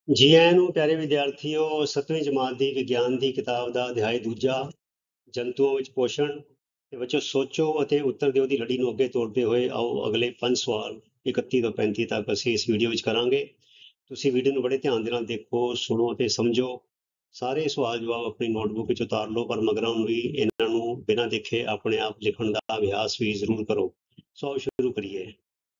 ਜੀ ਆਇਆਂ ਨੂੰ ਪਿਆਰੇ ਵਿਦਿਆਰਥੀਓ। 7ਵੀਂ ਜਮਾਤ ਦੀ ਵਿਗਿਆਨ ਦੀ ਕਿਤਾਬ ਦਾ ਅਧਿਆਇ ਦੂਜਾ ਜੰਤੂਆਂ ਵਿੱਚ ਪੋਸ਼ਣ ਤੇ ਬੱਚੋ ਸੋਚੋ ਅਤੇ ਉੱਤਰ ਦਿਓ ਦੀ ਲੜੀ ਨੂੰ ਅੱਗੇ ਤੋਰਦੇ ਹੋਏ ਆਓ ਅਗਲੇ 5 ਸਵਾਲ 31 ਤੋਂ 35 ਤੱਕ ਅਸੀਂ ਇਸ ਵੀਡੀਓ ਵਿੱਚ ਕਰਾਂਗੇ। ਤੁਸੀਂ ਵੀਡੀਓ ਨੂੰ ਬੜੇ ਧਿਆਨ ਦੇ ਨਾਲ ਦੇਖੋ, ਸੁਣੋ ਅਤੇ ਸਮਝੋ। ਸਾਰੇ ਸਵਾਲ ਜਵਾਬ ਆਪਣੀ ਨੋਟਬੁੱਕ ਵਿੱਚ ਉਤਾਰ ਲਓ, ਪਰ ਮਗਰਾਂ ਨੂੰ ਵੀ ਇਹਨਾਂ ਨੂੰ ਬਿਨਾਂ ਦੇਖੇ ਆਪਣੇ ਆਪ ਲਿਖਣ ਦਾ ਅਭਿਆਸ ਵੀ ਜ਼ਰੂਰ ਕਰੋ। ਸੋ ਆਓ ਸ਼ੁਰੂ ਕਰੀਏ।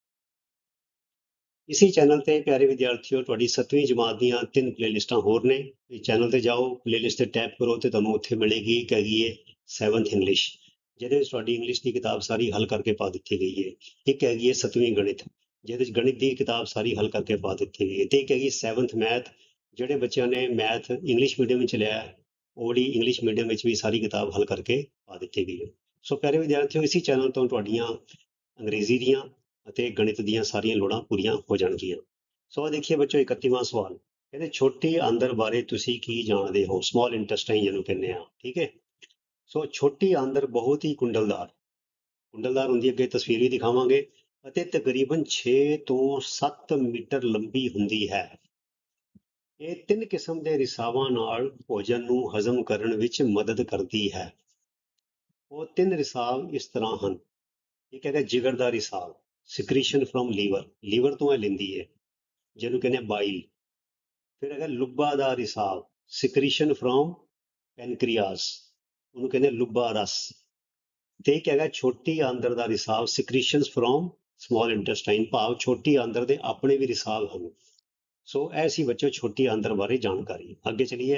ਇਸੇ ਚੈਨਲ ਤੇ ਪਿਆਰੇ ਵਿਦਿਆਰਥੀਓ ਤੁਹਾਡੀ 7ਵੀਂ ਜਮਾਤ ਦੀਆਂ 3 ਪਲੇਲਿਸਟਾਂ ਹੋਰ ਨੇ। ਇਸ ਚੈਨਲ ਤੇ ਜਾਓ, ਪਲੇਲਿਸਟ ਤੇ ਟੈਪ ਕਰੋ ਤੇ ਤੁਹਾਨੂੰ ਉੱਥੇ ਮਿਲੇਗੀ ਇੱਕ ਹੈਗੀ ਹੈ 7th ਇੰਗਲਿਸ਼, ਜਿਹਦੇ ਵਿੱਚ ਤੁਹਾਡੀ ਇੰਗਲਿਸ਼ ਦੀ ਕਿਤਾਬ ਸਾਰੀ ਹੱਲ ਕਰਕੇ ਪਾ ਦਿੱਤੀ ਗਈ ਹੈ। ਇੱਕ ਹੈਗੀ ਹੈ 7ਵੀਂ ਗਣਿਤ, ਜਿਹਦੇ ਵਿੱਚ ਗਣਿਤ ਦੀ ਕਿਤਾਬ ਸਾਰੀ ਹੱਲ ਕਰਕੇ ਪਾ ਦਿੱਤੀ ਗਈ ਹੈ। ਤੇ ਇੱਕ ਹੈਗੀ 7th ਮੈਥ, ਜਿਹੜੇ ਬੱਚਿਆਂ ਨੇ ਮੈਥ ਇੰਗਲਿਸ਼ ਮੀਡੀਅਮ ਵਿੱਚ ਲਿਆ ਉਹ ਵਾਲੀ ਇੰਗਲਿਸ਼ ਮੀਡੀਅਮ ਵਿੱਚ ਵੀ ਸਾਰੀ ਕਿਤਾਬ ਹੱਲ ਕਰਕੇ ਪਾ ਦਿੱਤੀ ਗਈ ਹੈ। ਸੋ ਪਿਆਰੇ ਵਿਦਿਆਰਥੀਓ, ਇਸੇ ਚੈਨਲ ਤੋਂ ਤੁਹਾਡੀਆਂ ਅੰਗਰੇਜ਼ੀ ਦੀਆਂ ਅਤੇ ਗਣਿਤ ਦੀਆਂ ਸਾਰੀਆਂ ਲੋੜਾਂ ਪੂਰੀਆਂ ਹੋ ਜਾਣਗੀਆਂ। ਸੋ ਦੇਖੀਏ ਬੱਚੋ 31ਵਾਂ ਸਵਾਲ, ਕਹਿੰਦੇ ਛੋਟੀ ਆਂਦਰ ਬਾਰੇ ਤੁਸੀਂ ਕੀ ਜਾਣਦੇ ਹੋ? ਸਮਾਲ ਇੰਟੈਸਟਾਈਨ ਜਿਹਨੂੰ ਕਹਿੰਦੇ ਆ, ਠੀਕ ਹੈ। ਸੋ ਛੋਟੀ ਆਂਦਰ ਬਹੁਤ ਹੀ ਕੁੰਡਲਦਾਰ ਹੁੰਦੀ ਹੈ, ਅੱਗੇ ਤਸਵੀਰ ਵੀ ਦਿਖਾਵਾਂਗੇ, ਅਤੇ ਤਕਰੀਬਨ 6 ਤੋਂ 7 ਮੀਟਰ ਲੰਬੀ ਹੁੰਦੀ ਹੈ। ਇਹ 3 ਕਿਸਮ ਦੇ ਰਿਸਾਵਾਂ ਨਾਲ ਭੋਜਨ ਨੂੰ ਹਜ਼ਮ ਕਰਨ ਵਿੱਚ ਮਦਦ ਕਰਦੀ ਹੈ। ਉਹ 3 ਰਿਸਾਵ ਇਸ ਤਰ੍ਹਾਂ ਹਨ। ਇੱਕ ਹੈਗਾ ਜਿਗਰ ਦਾ ਰਿਸਾਵ, ਸਿਕਰੀਸ਼ਨ ਫਰੋਮ ਲੀਵਰ ਤੋਂ ਇਹ ਲੈਂਦੀ ਹੈ, ਜਿਹਨੂੰ ਕਹਿੰਦੇ ਬਾਈਲ। ਫਿਰ ਹੈਗਾ ਲੁੱਬਾ ਦਾ ਰਿਸਾਵ, ਸਿਕਰੀਸ਼ਨ ਫਰੋਮ ਪੈਨਕ੍ਰੀਆਸ, ਉਹਨੂੰ ਕਹਿੰਦੇ ਲੁੱਬਾ ਰਸ। ਤੇ ਇੱਕ ਹੈਗਾ ਛੋਟੀ ਆਂਦਰ ਦਾ ਰਿਸਾਵ, ਸਿਕਰੀਸ਼ਨਸ ਫਰੋਮ ਸਮਾਲ ਇੰਟੈਸਟਾਈਨ, ਭਾਵ ਛੋਟੀ ਆਂਦਰ ਦੇ ਆਪਣੇ ਵੀ ਰਿਸਾਵ ਹਨ। ਸੋ ਇਹ ਸੀ ਬੱਚੋ ਛੋਟੀ ਆਂਦਰ ਬਾਰੇ ਜਾਣਕਾਰੀ। ਅੱਗੇ ਚਲੀਏ।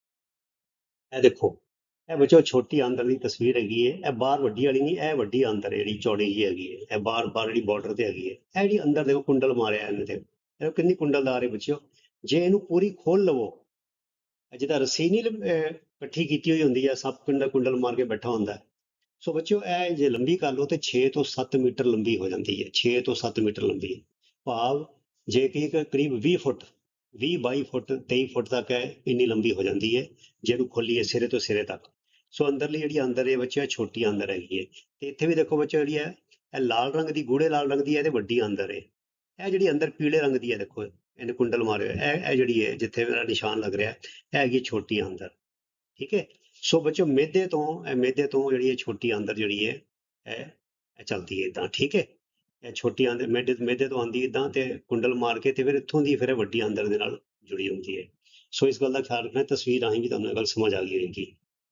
ਇਹ ਦੇਖੋ, ਇਹ ਬੱਚੋ ਛੋਟੀ ਆਂਦਰ ਦੀ ਤਸਵੀਰ ਹੈਗੀ ਹੈ। ਇਹ ਬਾਹਰ ਵੱਡੀ ਵਾਲੀ ਨਹੀਂ, ਇਹ ਵੱਡੀ ਆਂਦਰ ਹੈ ਜਿਹੜੀ ਚੌੜੀ ਜਿਹੀ ਹੈਗੀ ਹੈ। ਇਹ ਬਾਹਰ ਜਿਹੜੀ ਬਾਰਡਰ ਤੇ ਹੈਗੀ ਹੈ, ਇਹ ਜਿਹੜੀ ਅੰਦਰ ਦੇਖੋ ਕੁੰਡਲ ਮਾਰਿਆ ਇਹਨੇ ਤੇ, ਇਹ ਕਿੰਨੀ ਕੁੰਡਲਦਾਰ ਹੈ ਬੱਚਿਓ। ਜੇ ਇਹਨੂੰ ਪੂਰੀ ਖੋਲ ਲਵੋ, ਜਿੱਦਾਂ ਰੱਸੀ ਨਹੀਂ ਇਕੱਠੀ ਕੀਤੀ ਹੋਈ ਹੁੰਦੀ ਹੈ, ਸੱਪ ਕੁੰਡਲ ਮਾਰ ਕੇ ਬੈਠਾ ਹੁੰਦਾ। ਸੋ ਬੱਚਿਓ ਇਹ ਜੇ ਲੰਬੀ ਕਰ ਲਓ ਤੇ 6 ਤੋਂ 7 ਮੀਟਰ ਲੰਬੀ ਹੋ ਜਾਂਦੀ ਹੈ। 6 ਤੋਂ 7 ਮੀਟਰ ਲੰਬੀ, ਭਾਵ ਜੇ ਕਿ ਕਰੀਬ 20 ਫੁੱਟ 22 ਫੁੱਟ 23 ਫੁੱਟ ਤੱਕ ਹੈ, ਇੰਨੀ ਲੰਬੀ ਹੋ ਜਾਂਦੀ ਹੈ ਜੇ ਇਹਨੂੰ ਖੋਲੀਏ ਸਿਰੇ ਤੋਂ ਸਿਰੇ ਤੱਕ। ਸੋ ਅੰਦਰਲੀ ਜਿਹੜੀ ਅੰਦਰ ਹੈ ਬੱਚਿਓ ਛੋਟੀ ਅੰਦਰ ਹੈਗੀ ਹੈ। ਤੇ ਇੱਥੇ ਵੀ ਦੇਖੋ ਬੱਚਿਓ ਜਿਹੜੀ ਹੈ ਇਹ ਲਾਲ ਰੰਗ ਦੀ, ਗੂੜੇ ਲਾਲ ਰੰਗ ਦੀ ਹੈ ਤੇ ਵੱਡੀ ਅੰਦਰ ਹੈ। ਇਹ ਜਿਹੜੀ ਅੰਦਰ ਪੀਲੇ ਰੰਗ ਦੀ ਹੈ, ਦੇਖੋ ਇਹਨੇ ਕੁੰਡਲ ਮਾਰੇ ਹੋਏ, ਇਹ ਜਿਹੜੀ ਹੈ ਜਿੱਥੇ ਮੇਰਾ ਨਿਸ਼ਾਨ ਲੱਗ ਰਿਹਾ ਇਹ ਹੈਗੀ ਛੋਟੀ ਅੰਦਰ, ਠੀਕ ਹੈ। ਸੋ ਬੱਚਿਓ ਮੇਦੇ ਤੋਂ ਜਿਹੜੀ ਹੈ ਛੋਟੀ ਆਂਦਰ ਜਿਹੜੀ ਹੈ ਇਹ ਚੱਲਦੀ ਹੈ ਇਦਾਂ, ਠੀਕ ਹੈ। ਇਹ ਛੋਟੀ ਆਂਦਰ ਮੇਦੇ ਤੋਂ ਆਂਦੀ ਇਦਾਂ ਤੇ ਕੁੰਡਲ ਮਾਰ ਕੇ ਤੇ ਫਿਰ ਇੱਥੋਂ ਦੀ ਫਿਰ ਵੱਡੀ ਆਂਦਰ ਦੇ ਨਾਲ ਜੁੜੀ ਹੁੰਦੀ ਹੈ। ਸੋ ਇਸ ਗੱਲ ਦਾ ਖਿਆਲ ਰੱਖਣਾ, ਤਸਵੀਰ ਰਾਹੀਂ ਵੀ ਤੁਹਾਨੂੰ ਇਹ ਗੱਲ ਸਮਝ ਆ ਗਈ ਹੋਏਗੀ।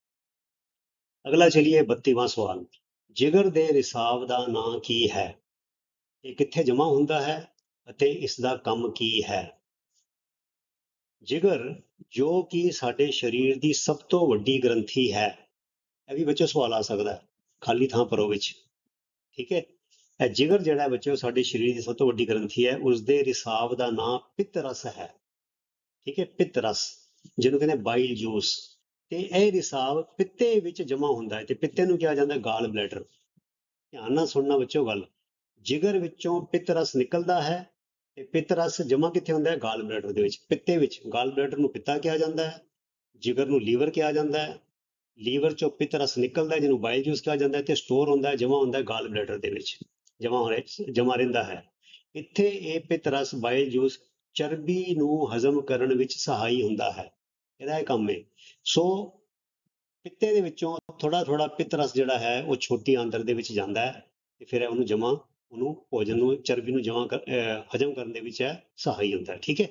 ਅਗਲਾ ਚਲੀਏ 32ਵਾਂ ਸਵਾਲ, ਜਿਗਰ ਦੇ ਰਿਸਾਵ ਦਾ ਨਾਂ ਕੀ ਹੈ? ਇਹ ਕਿੱਥੇ ਜਮਾ ਹੁੰਦਾ ਹੈ ਅਤੇ ਇਸ ਦਾ ਕੰਮ ਕੀ ਹੈ? ਜਿਗਰ, ਜੋ ਕਿ ਸਾਡੇ ਸਰੀਰ ਦੀ ਸਭ ਤੋਂ ਵੱਡੀ ਗ੍ਰੰਥੀ ਹੈ। ਇਹ ਵੀ ਬੱਚੋ ਸਵਾਲ ਆ ਸਕਦਾ ਹੈ ਖਾਲੀ ਥਾਂ ਭਰੋ ਵਿੱਚ, ਠੀਕ ਹੈ। ਇਹ ਜਿਗਰ ਜਿਹੜਾ ਬੱਚੋ ਸਾਡੇ ਸਰੀਰ ਦੀ ਸਭ ਤੋਂ ਵੱਡੀ ਗ੍ਰੰਥੀ ਹੈ, ਉਸਦੇ ਰਿਸਾਵ ਦਾ ਨਾਂ ਪਿੱਤ ਰਸ ਹੈ, ਠੀਕ ਹੈ। ਪਿੱਤ ਰਸ, ਜਿਹਨੂੰ ਕਹਿੰਦੇ ਬਾਈਲ ਜੂਸ। ਤੇ ਇਹ ਰਿਸਾਵ ਪਿੱਤੇ ਵਿੱਚ ਜਮਾ ਹੁੰਦਾ ਹੈ, ਤੇ ਪਿੱਤੇ ਨੂੰ ਕਿਹਾ ਜਾਂਦਾ ਗਾਲ ਬਲੈਡਰ। ਧਿਆਨ ਨਾਲ ਸੁਣਨਾ ਬੱਚੋ ਗੱਲ, ਜਿਗਰ ਵਿੱਚੋਂ ਪਿੱਤ ਰਸ ਨਿਕਲਦਾ ਹੈ ਤੇ ਪਿੱਤ ਰਸ ਜਮਾ ਕਿੱਥੇ ਹੁੰਦਾ ਹੈ? ਗਾਲ ਬਲੈਡਰ ਦੇ ਵਿੱਚ, ਪਿੱਤੇ ਵਿੱਚ। ਗਾਲ ਬਲੈਡਰ ਨੂੰ ਪਿੱਤਾ ਕਿਹਾ ਜਾਂਦਾ ਹੈ, ਜਿਗਰ ਨੂੰ ਲੀਵਰ ਕਿਹਾ ਜਾਂਦਾ ਹੈ। ਲੀਵਰ ਚੋਂ ਪਿੱਤ ਰਸ ਨਿਕਲਦਾ ਹੈ ਜਿਹਨੂੰ ਬਾਈਲ ਜੂਸ ਕਿਹਾ ਜਾਂਦਾ ਹੈ, ਤੇ ਸਟੋਰ ਹੁੰਦਾ ਹੈ, ਜਮਾ ਹੁੰਦਾ ਹੈ ਗਾਲ ਬਲੈਡਰ ਦੇ ਵਿੱਚ, ਜਮਾ ਰਹਿੰਦਾ ਹੈ। ਇੱਥੇ ਇਹ ਪਿੱਤ ਰਸ ਬਾਈਲ ਜੂਸ ਚਰਬੀ ਨੂੰ ਹਜ਼ਮ ਕਰਨ ਵਿੱਚ ਸਹਾਈ ਹੁੰਦਾ ਹੈ, ਇਹਦਾ ਇਹ ਕੰਮ ਹੈ। ਸੋ ਪਿੱਤੇ ਦੇ ਵਿੱਚੋਂ ਥੋੜਾ ਥੋੜਾ ਪਿੱਤ ਰਸ ਜਿਹੜਾ ਹੈ ਉਹ ਛੋਟੀ ਆਂਦਰ ਦੇ ਵਿੱਚ ਜਾਂਦਾ ਹੈ, ਤੇ ਫਿਰ ਉਹਨੂੰ ਭੋਜਨ ਨੂੰ, ਚਰਬੀ ਨੂੰ ਹਜ਼ਮ ਕਰਨ ਦੇ ਵਿੱਚ ਸਹਾਈ ਹੁੰਦਾ ਹੈ, ਠੀਕ ਹੈ।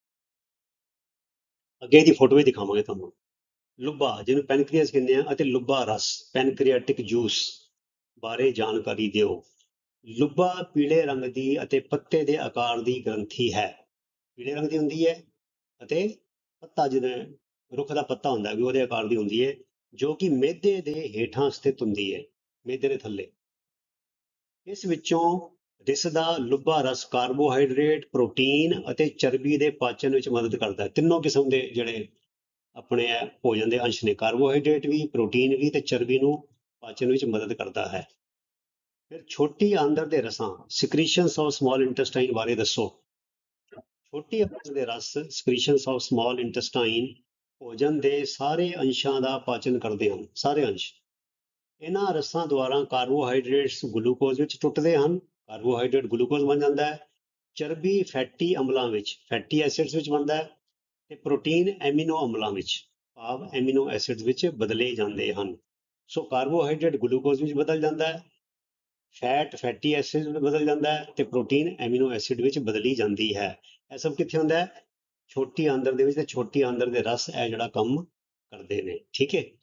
ਅੱਗੇ ਦੀ ਫੋਟੋ ਵੀ ਦਿਖਾਵਾਂਗੇ ਤੁਹਾਨੂੰ। ਲੁੱਬਾ, ਜਿਹਨੂੰ ਪੈਨਕ੍ਰੀਅਸ ਕਹਿੰਦੇ ਆ, ਅਤੇ ਲੁੱਬਾ ਰਸ, ਪੈਨਕ੍ਰੀਆਟਿਕ ਜੂਸ ਬਾਰੇ ਜਾਣਕਾਰੀ ਦਿਓ। ਲੁੱਬਾ ਪੀਲੇ ਰੰਗ ਦੀ ਅਤੇ ਪੱਤੇ ਦੇ ਆਕਾਰ ਦੀ ਗ੍ਰੰਥੀ ਹੈ, ਪੀਲੇ ਰੰਗ ਦੀ ਹੁੰਦੀ ਹੈ, ਅਤੇ ਪੱਤਾ ਜਿਵੇਂ ਰੁੱਖ ਦਾ ਪੱਤਾ ਹੁੰਦਾ ਵੀ ਉਹਦੇ ਆਕਾਰ ਦੀ ਹੁੰਦੀ ਹੈ, ਜੋ ਕਿ ਮਿਹਦੇ ਦੇ ਹੇਠਾਂ ਸਥਿਤ ਹੁੰਦੀ ਹੈ, ਮਿਹਦੇ ਦੇ ਥੱਲੇ। ਇਸ ਵਿੱਚੋਂ ਦਿਸਦਾ ਲੁੱਬਾ ਰਸ ਕਾਰਬੋਹਾਈਡਰੇਟ, ਪ੍ਰੋਟੀਨ ਅਤੇ ਚਰਬੀ ਦੇ ਪਾਚਨ ਵਿੱਚ ਮਦਦ ਕਰਦਾ ਹੈ। ਤਿੰਨੋਂ ਕਿਸਮ ਦੇ ਜਿਹੜੇ ਆਪਣੇ ਭੋਜਨ ਦੇ ਅੰਸ਼ ਨੇ, ਕਾਰਬੋਹਾਈਡਰੇਟ ਵੀ, ਪ੍ਰੋਟੀਨ ਵੀ, ਤੇ ਚਰਬੀ ਨੂੰ ਪਾਚਨ ਵਿੱਚ ਮਦਦ ਕਰਦਾ ਹੈ। ਫਿਰ ਛੋਟੀ ਆਂਦਰ ਦੇ ਰਸਾਂ, ਸਿਕ੍ਰੀਸ਼ਨਸ ਆਫ ਸਮਾਲ ਇੰਟੈਸਟਾਈਨ ਬਾਰੇ ਦੱਸੋ। ਛੋਟੀ ਆਂਦਰ ਦੇ ਰਸ, ਸਿਕ੍ਰੀਸ਼ਨਸ ਆਫ ਸਮਾਲ ਇੰਟੈਸਟਾਈਨ, ਭੋਜਨ ਦੇ ਸਾਰੇ ਅੰਸ਼ਾਂ ਦਾ ਪਾਚਨ ਕਰਦੇ ਹਨ, ਸਾਰੇ ਅੰਸ਼। ਇਹਨਾਂ ਰਸਾਂ ਦੁਆਰਾ ਕਾਰਬੋਹਾਈਡਰੇਟਸ ਗਲੂਕੋਜ਼ ਵਿੱਚ ਟੁੱਟਦੇ ਹਨ, ਕਾਰਬੋਹਾਈਡਰੇਟ ਗਲੂਕੋਜ਼ ਬਣ ਜਾਂਦਾ ਹੈ। ਚਰਬੀ ਫੈਟੀ ਅਮਲਾਂ ਵਿੱਚ, ਫੈਟੀ ਐਸਿਡਸ ਵਿੱਚ ਬਣਦਾ ਹੈ, ਤੇ ਪ੍ਰੋਟੀਨ ਐਮੀਨੋ ਅਮਲਾਂ ਵਿੱਚ, ਭਾਵ ਐਮੀਨੋ ਐਸਿਡਸ ਵਿੱਚ ਬਦਲੇ ਜਾਂਦੇ ਹਨ। ਸੋ ਕਾਰਬੋਹਾਈਡਰੇਟ ਗਲੂਕੋਜ਼ ਵਿੱਚ ਬਦਲ ਜਾਂਦਾ ਹੈ, ਫੈਟ ਫੈਟੀ ਐਸਿਡ ਵਿੱਚ ਬਦਲ ਜਾਂਦਾ ਹੈ, ਤੇ ਪ੍ਰੋਟੀਨ ਐਮੀਨੋ ਐਸਿਡ ਵਿੱਚ ਬਦਲੀ ਜਾਂਦੀ ਹੈ। ਇਹ ਸਭ ਕਿੱਥੇ ਹੁੰਦਾ ਹੈ? ਛੋਟੀ ਆਂਦਰ ਦੇ ਵਿੱਚ, ਤੇ ਛੋਟੀ ਆਂਦਰ ਦੇ ਰਸ ਇਹ ਜਿਹੜਾ ਕੰਮ ਕਰਦੇ ਨੇ। ਠੀਕ ਹੈ,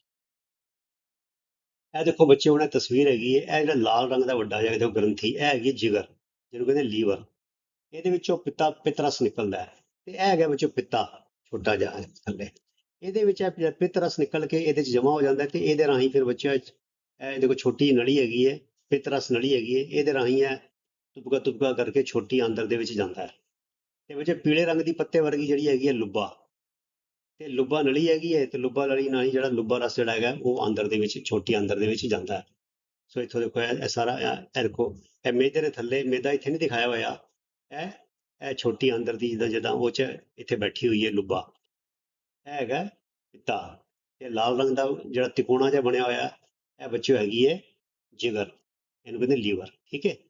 ਇਹ ਦੇਖੋ ਬੱਚੇ, ਹੁਣ ਇਹ ਤਸਵੀਰ ਹੈਗੀ ਹੈ, ਇਹ ਜਿਹੜਾ ਲਾਲ ਰੰਗ ਦਾ ਵੱਡਾ ਜਿਹਾ ਦੇਖੋ ਗ੍ਰੰਥੀ, ਇਹ ਹੈਗੀ ਜਿਗਰ, ਜਿਹਨੂੰ ਕਹਿੰਦੇ ਲੀਵਰ। ਇਹਦੇ ਵਿੱਚੋਂ ਪਿੱਤ ਰਸ ਨਿਕਲਦਾ ਹੈ, ਤੇ ਇਹ ਹੈਗਾ ਵਿੱਚੋਂ ਪਿੱਤਾ, ਛੋਟਾ ਜਿਹਾ ਥੱਲੇ। ਇਹਦੇ ਵਿੱਚ ਇਹ ਪਿੱਤ ਰਸ ਨਿਕਲ ਕੇ ਇਹਦੇ 'ਚ ਜਮਾ ਹੋ ਜਾਂਦਾ ਹੈ, ਤੇ ਇਹਦੇ ਰਾਹੀਂ ਫਿਰ ਬੱਚਾ, ਇਹ ਦੇਖੋ ਛੋਟੀ ਨਲੀ ਹੈਗੀ ਹੈ, ਪਿੱਤ ਰਸ ਨਲੀ ਹੈਗੀ ਹੈ, ਇਹਦੇ ਰਾਹੀਂ ਇਹ ਤੁਪਕਾ ਤੁਪਕਾ ਕਰਕੇ ਛੋਟੀ ਆਂਦਰ ਦੇ ਵਿੱਚ ਜਾਂਦਾ ਹੈ। ਤੇ ਵਿੱਚ ਪੀਲੇ ਰੰਗ ਦੀ ਪੱਤੇ ਵਰਗੀ ਜਿਹੜੀ ਹੈਗੀ ਹੈ ਲੁੱਬਾ, ਤੇ ਲੁੱਬਾ ਨਲੀ ਹੈਗੀ ਹੈ, ਤੇ ਲੁੱਬਾ ਨਲੀ ਨਾਲ ਹੀ ਜਿਹੜਾ ਲੁੱਬਾ ਰਸ ਜਿਹੜਾ ਹੈਗਾ ਉਹ ਆਂਦਰ ਦੇ ਵਿੱਚ, ਛੋਟੀ ਆਂਦਰ ਦੇ ਵਿੱਚ ਜਾਂਦਾ ਹੈ। ਸੋ ਇੱਥੋਂ ਦੇਖੋ, ਇਹ ਸਾਰਾ ਇਹ ਦੇਖੋ, ਇਹ ਮੇਦੇ ਦੇ ਥੱਲੇ, ਮੇਦਾ ਇੱਥੇ ਨਹੀਂ ਦਿਖਾਇਆ ਹੋਇਆ, ਇਹ ਇਹ ਛੋਟੀ ਆਂਦਰ ਦੀ ਜਿੱਦਾਂ ਉਹ 'ਚ ਇੱਥੇ ਬੈਠੀ ਹੋਈ ਹੈ ਲੁੱਬਾ, ਇਹ ਹੈਗਾ ਪਿੱਤਾ। ਇਹ ਲਾਲ ਰੰਗ ਦਾ ਜਿਹੜਾ ਤਿਕੋਣਾ ਜਿਹਾ ਬਣਿਆ ਹੋਇਆ, ਇਹ ਬੱਚਿਓ ਹੈਗੀ ਹੈ ਜਿਗਰ, ਇਹਨੂੰ ਕਹਿੰਦੇ ਲੀਵਰ। ਠੀਕ ਹੈ,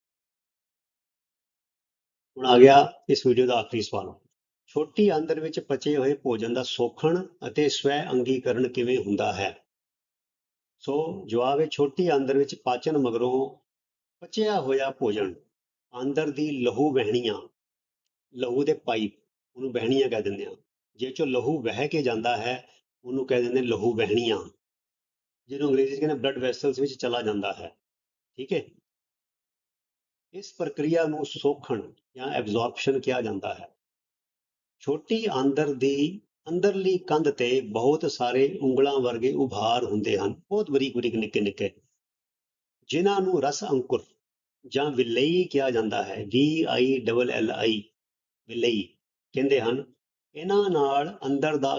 ਹੁਣ ਆ ਗਿਆ ਇਸ ਵੀਡੀਓ ਦਾ ਆਖਰੀ ਸਵਾਲ। ਛੋਟੀ ਆਂਦਰ ਵਿੱਚ ਪਚੇ ਹੋਏ ਭੋਜਨ ਦਾ ਸੋਖਣ ਅਤੇ ਸਵੈ ਅੰਗੀਕਰਨ ਕਿਵੇਂ ਹੁੰਦਾ ਹੈ? ਸੋ ਜਵਾਬ ਹੈ, ਛੋਟੀ ਆਂਦਰ ਵਿੱਚ ਪਾਚਨ ਮਗਰੋਂ ਪਚਿਆ ਹੋਇਆ ਭੋਜਨ ਆਂਦਰ ਦੀ ਲਹੂ ਵਹਿਣੀਆਂ, ਲਹੂ ਦੇ ਪਾਈਪ, ਉਹਨੂੰ ਵਹਿਣੀਆਂ ਕਹਿ ਦਿੰਦੇ ਆ, ਜੇ ਚੋਂ ਲਹੂ ਵਹਿ ਕੇ ਜਾਂਦਾ ਹੈ ਉਹਨੂੰ ਕਹਿ ਦਿੰਦੇ ਲਹੂ ਵਹਿਣੀਆਂ, ਜਿਹਨੂੰ ਅੰਗਰੇਜ਼ੀ 'ਚ ਕਹਿੰਦੇ ਬਲੱਡ ਵੈਸਲਸ ਵਿੱਚ ਚਲਾ ਜਾਂਦਾ ਹੈ। ਠੀਕ ਹੈ, ਇਸ ਪ੍ਰਕਿਰਿਆ ਨੂੰ ਸੋਖਣ ਜਾਂ ਐਬਜ਼ੌਰਪਸ਼ਨ ਕਿਹਾ ਜਾਂਦਾ ਹੈ। ਛੋਟੀ ਆਂਦਰ ਦੀ ਅੰਦਰਲੀ ਕੰਧ ਤੇ ਬਹੁਤ ਸਾਰੇ ਉਂਗਲਾਂ ਵਰਗੇ ਉਭਾਰ ਹੁੰਦੇ ਹਨ, ਬਹੁਤ ਬਰੀਕ ਬਰੀਕ ਨਿੱਕੇ ਨਿੱਕੇ, ਜਿਨ੍ਹਾਂ ਨੂੰ ਰਸ ਅੰਕੁਰ ਜਾਂ ਵਿਲਈ ਕਿਹਾ ਜਾਂਦਾ ਹੈ, VILLI, ਵਿਲਈ ਕਹਿੰਦੇ ਹਨ। ਇਹਨਾਂ ਨਾਲ ਅੰਦਰ ਦਾ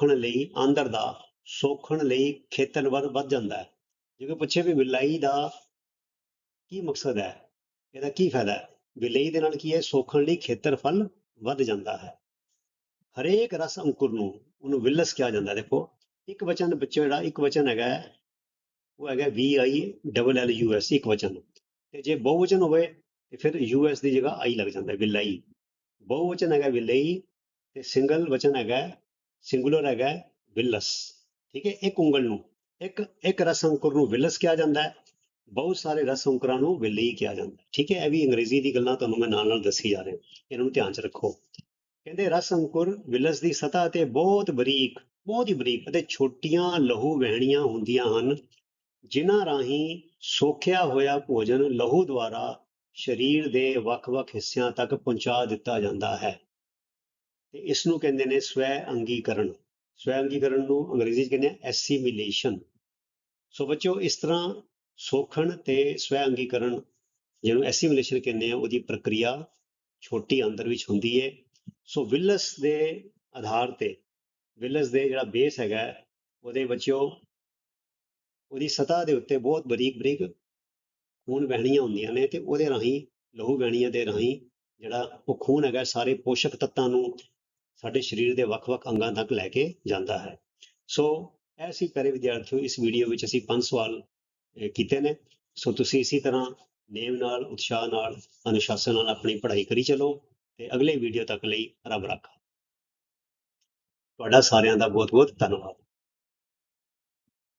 ਸੋਖਣ ਲਈ ਖੇਤਰ ਵੱਧ ਜਾਂਦਾ ਹੈ। ਜਿਵੇਂ ਪੁੱਛੇ ਵੀ ਵਿਲਾਈ ਦਾ ਕੀ ਮਕਸਦ ਹੈ, ਇਹਦਾ ਕੀ ਫਾਇਦਾ ਹੈ? ਵਿਲਈ ਦੇ ਨਾਲ ਕੀ ਹੈ? ਸੋਖਣ ਲਈ ਖੇਤਰਫਲ ਵੱਧ ਜਾਂਦਾ ਹੈ। ਹਰੇਕ ਰਸ ਅੰਕੁਰ ਨੂੰ, ਉਹਨੂੰ ਵਿਲਸ ਕਿਹਾ ਜਾਂਦਾ। ਦੇਖੋ, ਇੱਕ ਵਚਨ ਬੱਚੇ, ਜਿਹੜਾ ਇੱਕ ਵਚਨ ਹੈਗਾ ਉਹ ਹੈਗਾ VILLUS, ਇੱਕ ਵਚਨ। ਤੇ ਜੇ ਬਹੁਵਚਨ ਹੋਵੇ ਤੇ ਫਿਰ US ਦੀ ਜਗ੍ਹਾ I ਲੱਗ ਜਾਂਦਾ, ਵਿਲਾਈ। ਬਹੁਵਚਨ ਹੈਗਾ ਵਿਲਈ, ਤੇ ਸਿੰਗਲ ਵਚਨ ਹੈਗਾ, ਸਿੰਗੂਲਰ ਹੈਗਾ ਵਿਲਸ। ਠੀਕ ਹੈ, ਇੱਕ ਉਂਗਲ ਨੂੰ, ਇੱਕ ਰਸ ਅੰਕੁਰ ਨੂੰ ਵਿਲਸ ਕਿਹਾ ਜਾਂਦਾ ਹੈ, ਬਹੁਤ ਸਾਰੇ ਰਸ ਅੰਕੁਰਾਂ ਨੂੰ ਵਿਲਈ ਕਿਹਾ ਜਾਂਦਾ। ਠੀਕ ਹੈ, ਇਹ ਵੀ ਅੰਗਰੇਜ਼ੀ ਦੀ ਗੱਲਾਂ ਤੁਹਾਨੂੰ ਮੈਂ ਨਾਲ ਨਾਲ ਦੱਸੀ ਜਾ ਰਿਹਾ, ਇਹਨਾਂ ਨੂੰ ਧਿਆਨ 'ਚ ਰੱਖੋ। ਕਹਿੰਦੇ ਰਸ ਅੰਕੁਰ ਵਿਲਸ ਦੀ ਸਤ੍ਹਾ ਤੇ ਬਹੁਤ ਹੀ ਬਰੀਕ ਅਤੇ ਛੋਟੀਆਂ ਲਹੂ ਵਹਿਣੀਆਂ ਹੁੰਦੀਆਂ ਹਨ, ਜਿਨ੍ਹਾਂ ਰਾਹੀਂ ਸੋਖਿਆ ਹੋਇਆ ਭੋਜਨ ਲਹੂ ਦੁਆਰਾ ਸਰੀਰ ਦੇ ਵੱਖ-ਵੱਖ ਹਿੱਸਿਆਂ ਤੱਕ ਪਹੁੰਚਾ ਦਿੱਤਾ ਜਾਂਦਾ ਹੈ, ਤੇ ਇਸ ਨੂੰ ਕਹਿੰਦੇ ਨੇ ਸਵੈ ਅੰਗੀਕਰਨ। ਸਵੈ ਅੰਗੀਕਰਨ ਨੂੰ ਅੰਗਰੇਜ਼ੀ 'ਚ ਕਹਿੰਦੇ ਆ ਐਸੀਮੀਲੇਸ਼ਨ। ਸੋ ਬੱਚਿਓ, ਇਸ ਤਰ੍ਹਾਂ ਸੋਖਣ ਤੇ ਸਵੈ ਅੰਗੀਕਰਨ, ਜਿਹਨੂੰ ਐਸੀਮੀਲੇਸ਼ਨ ਕਹਿੰਦੇ ਆ, ਉਹਦੀ ਪ੍ਰਕਿਰਿਆ ਛੋਟੀ ਆਂਦਰ ਵਿੱਚ ਹੁੰਦੀ ਹੈ। ਸੋ ਵਿਲਸ ਦੇ ਆਧਾਰ ਤੇ, ਵਿਲਸ ਦੇ ਜਿਹੜਾ ਬੇਸ ਹੈਗਾ, ਉਹਦੇ ਬੱਚਿਓ, ਉਹਦੀ ਸਤ੍ਹਾ ਦੇ ਉੱਤੇ ਬਹੁਤ ਬਰੀਕ ਬਰੀਕ ਖੂਨ ਵਹਿਣੀਆਂ ਹੁੰਦੀਆਂ ਨੇ, ਤੇ ਉਹਦੇ ਰਾਹੀਂ, ਲਹੂ ਵਹਿਣੀਆਂ ਦੇ ਰਾਹੀਂ, ਜਿਹੜਾ ਉਹ ਖੂਨ ਹੈਗਾ ਸਾਰੇ ਪੋਸ਼ਕ ਤੱਤਾਂ ਨੂੰ ਸਾਡੇ ਸਰੀਰ ਦੇ ਵੱਖ-ਵੱਖ ਅੰਗਾਂ ਤੱਕ ਲੈ ਕੇ ਜਾਂਦਾ ਹੈ। ਸੋ ਇਹ ਸੀ ਪਿਆਰੇ ਵਿਦਿਆਰਥੀਓ, ਇਸ ਵੀਡੀਓ ਵਿੱਚ ਅਸੀਂ 5 ਸਵਾਲ ਕੀਤੇ ਨੇ। ਸੋ ਤੁਸੀਂ ਇਸੇ ਤਰ੍ਹਾਂ ਨੇਮ ਨਾਲ, ਉਤਸ਼ਾਹ ਨਾਲ, ਅਨੁਸ਼ਾਸਨ ਨਾਲ ਆਪਣੀ ਪੜ੍ਹਾਈ ਕਰੀ ਚਲੋ, ਤੇ ਅਗਲੇ ਵੀਡੀਓ ਤੱਕ ਲਈ ਰੱਬ ਰਾਖਾ। ਤੁਹਾਡਾ ਸਾਰਿਆਂ ਦਾ ਬਹੁਤ ਬਹੁਤ ਧੰਨਵਾਦ।